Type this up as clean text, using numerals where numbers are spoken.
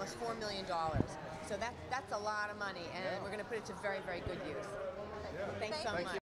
almost $4 million. So that's a lot of money, and we're going to put it to very, very good use. Thanks so much.